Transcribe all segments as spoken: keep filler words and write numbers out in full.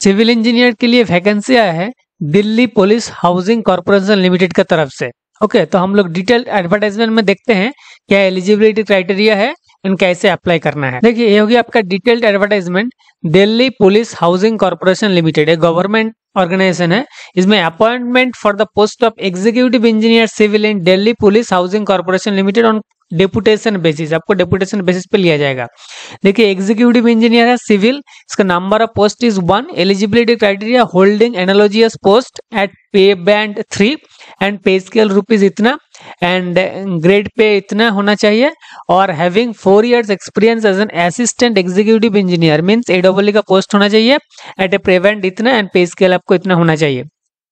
Civil engineer के लिए vacancy आया है Delhi police housing corporation limited की तरफ से। ओके okay, तो हम लोग डिटेल एडवर्टाइजमेंट में देखते हैं क्या एलिजिबिलिटी क्राइटेरिया है एंड कैसे अप्लाई करना है। देखिए ये होगी आपका detailed advertisement. Delhi police housing corporation limited एक गवर्नमेंट ऑर्गेनाइजेशन है। इसमें appointment for the post of executive engineer civil in Delhi police housing corporation limited on deputation basis, आपको डेपुटेशन बेसिस पे लिया जाएगा। देखिए एग्जीक्यूटिव इंजीनियर है सिविल, इसका number of post is one. Eligibility criteria holding analogous post at pay band three and pay scale rupees इतना and grade pay इतना होना चाहिए और having four years experience as an assistant executive engineer means a double का post होना चाहिए eight ए पे band इतना एंड पे स्केल आपको इतना होना चाहिए।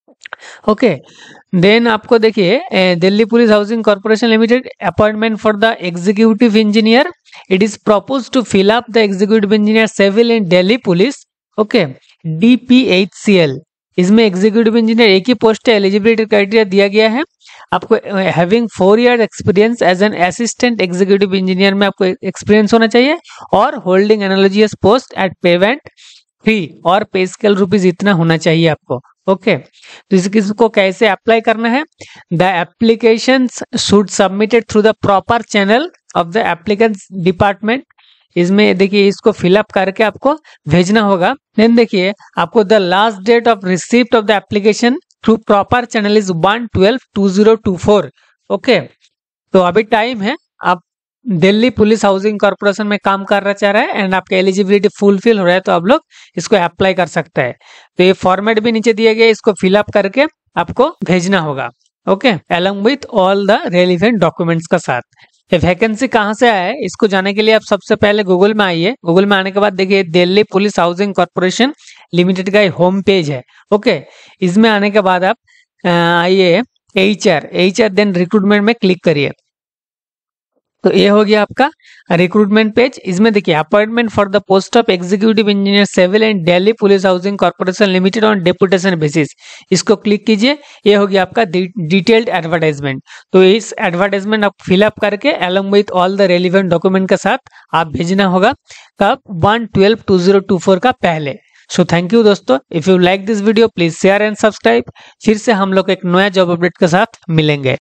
ओके देन आपको देखिए Delhi police housing corporation limited appointment for the executive engineer. It is propose to fill up the executive engineer civil in Delhi police. Okay D P H C L, इसमें executive engineer एक ही post है। Eligibility criteria दिया गया है आपको having four years experience as an assistant executive engineer में आपको एक्सपीरियंस होना चाहिए और holding analogous post at pay band three और पे स्केल रुपीज इतना होना चाहिए आपको। Okay okay. तो इस किसको कैसे अप्लाई करना है? The applications should submitted through the proper channel of the applicants department. इसमें देखिए इसको फिलअप करके आपको भेजना होगा। देन देखिए आपको the last date of receipt of the application through proper channel is one twelve two zero two four. Okay तो अभी टाइम है, आप दिल्ली पुलिस हाउसिंग कॉर्पोरेशन में काम करना चाह रहे हैं एंड आपका एलिजिबिलिटी फुलफिल हो रहा है तो आप लोग इसको अप्लाई कर सकते हैं। तो ये फॉर्मेट भी नीचे दिया गया है, इसको फिलअप करके आपको भेजना होगा। Okay along with all the relevant documents का साथ। ये वैकेंसी कहाँ से आया है इसको जानने के लिए आप सबसे पहले गूगल में आइए। गूगल में आने के बाद देखिए Delhi police housing corporation limited का होम पेज है। ओके इसमें आने के बाद आप आइए H R H R then recruitment में क्लिक करिए। तो ये हो गया आपका रिक्रूटमेंट पेज। इसमें देखिए appointment for the post of executive engineer civil and Delhi police housing corporation limited on deputation basis, इसको क्लिक कीजिए। ये हो गया आपका डिटेल्ड एडवर्टाइजमेंट। तो इस एडवर्टाइजमेंट आप फिलअप करके along with all the relevant document के साथ आप भेजना होगा कब one twelve two zero two four का पहले। सो थैंक यू दोस्तों, if you like this video please share and subscribe. फिर से हम लोग एक नया जॉब अपडेट के साथ मिलेंगे।